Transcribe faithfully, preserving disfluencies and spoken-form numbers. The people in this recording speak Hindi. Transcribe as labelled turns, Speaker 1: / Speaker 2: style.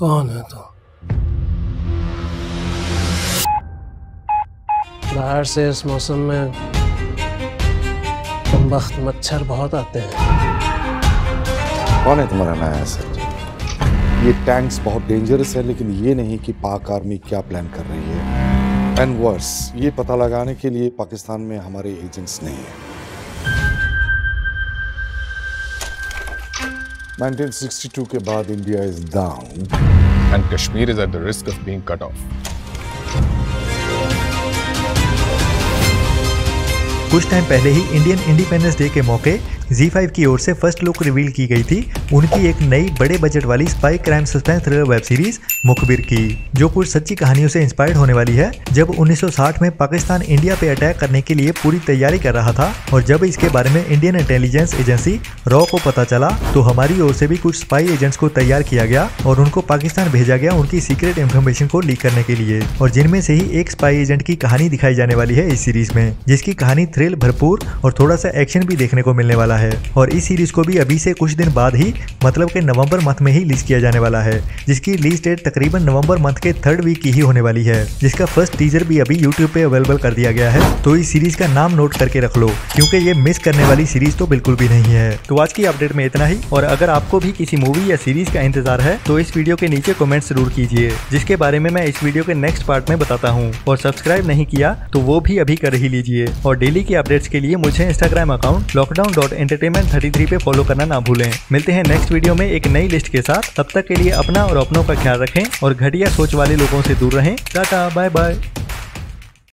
Speaker 1: कौन है तो? बाहर से इस मौसम में कमबख्त मच्छर बहुत आते हैं।
Speaker 2: कौन है तुम्हारा नया एसेट? ये टैंक्स बहुत डेंजरस है, लेकिन ये नहीं कि पाक आर्मी क्या प्लान कर रही है। एंड वर्स, ये पता लगाने के लिए पाकिस्तान में हमारे एजेंट्स नहीं है। नाइनटीन सिक्सटी टू के बाद India is down
Speaker 3: and Kashmir is at the risk of being cut off.
Speaker 4: कुछ टाइम पहले ही इंडियन इंडिपेंडेंस डे के मौके ज़ी फाइव की ओर से फर्स्ट लुक रिवील की गई थी उनकी एक नई बड़े बजट वाली spy crime suspense thriller web series Mukhbir की, जो कुछ सच्ची कहानियों से इंस्पायर्ड होने वाली है। जब उन्नीस सौ साठ में पाकिस्तान इंडिया पे अटैक करने के लिए पूरी तैयारी कर रहा था और जब इसके बारे में इंडियन इंटेलिजेंस एजेंसी रॉ को पता चला तो हमारी ओर से भी कुछ स्पाई एजेंट्स को तैयार किया गया और उनको पाकिस्तान भेजा गया उनकी सीक्रेट इन्फॉर्मेशन को लीक करने के लिए, और जिनमें से ही एक स्पाई एजेंट की कहानी दिखाई जाने वाली है इस सीरीज में, जिसकी कहानी थ्रिल भरपूर और थोड़ा सा एक्शन भी देखने को मिलने वाला है। और इस सीरीज को भी अभी से कुछ दिन बाद ही मतलब के नवंबर मंथ में ही रिलीज किया जाने वाला है, जिसकी रिलीज डेट तकरीबन नवंबर मंथ के थर्ड वीक की ही होने वाली है, जिसका फर्स्ट टीजर भी अभी यूट्यूब पे अवेलेबल कर दिया गया है। तो इस सीरीज का नाम नोट करके रख लो, क्योंकि ये मिस करने वाली सीरीज तो बिल्कुल भी नहीं है। तो आज की अपडेट में इतना ही, और अगर आपको भी किसी मूवी या सीरीज का इंतजार है तो इस वीडियो के नीचे कमेंट जरूर कीजिए, जिसके बारे में मैं इस वीडियो के नेक्स्ट पार्ट में बताता हूँ। और सब्सक्राइब नहीं किया तो वो भी अभी कर ही लीजिए, और डेली की अपडेट्स के लिए मुझे Instagram account lockdown dot entertainment thirty three पे फॉलो करना ना भूलें। मिलते हैं नेक्स्ट वीडियो में एक नई लिस्ट के साथ, तब तक के लिए अपना और अपनों का ख्याल रखें और घटिया सोच वाले लोगों से दूर रहें। Tata bye bye.